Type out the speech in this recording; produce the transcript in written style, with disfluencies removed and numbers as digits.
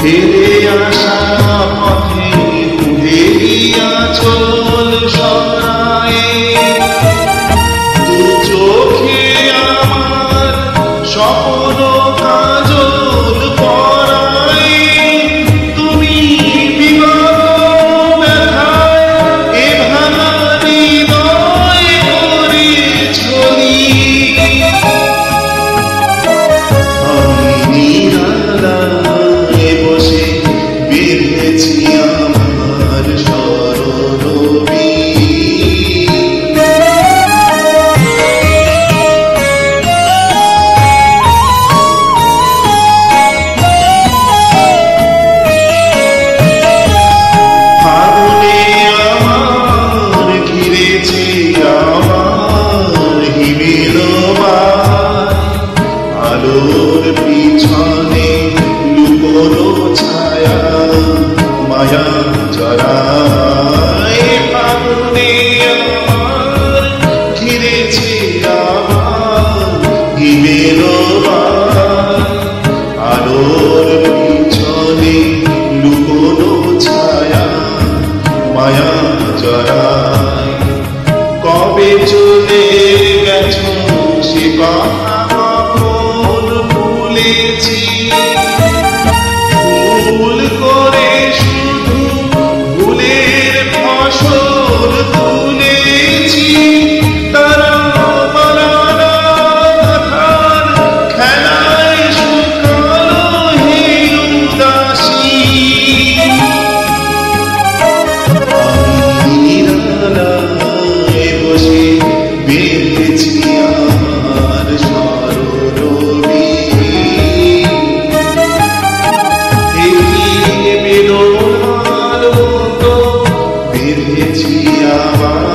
ফিরে আসা পথে উড়েই আঁচল সরায়ে দু চোখে আমার স্বপ্ন কাজল পরায়ে তুমি বিগত ব্যথায় এ ভাঙা হৃদয় করে ছড়ি আমি নিরালায় বসে বেঁধেছি আমার স্মরণবী ফাগুনে আমার ঘিরেছে আমার হিমের বাই আলোর পিছনে লুকোনো ছায়া মায়া জড়ায় ফাগুনে আমার ঘিরেছে আমার হিমের বাই আলোর পিছনে লুকোনো ছায়া মায়া জড়ায় কবে চলে গেছো সে কথা কখন ভুলেছি ভুল করে শুধু ভুলের ফসল তুলেছি তারা বানানা কথার খেলায় শুকালো হে উদাসী আমি নিরালায় বসে বেঁধেছি আমার স্মরণবী এই বেদনার মতো বেঁধেছি আমার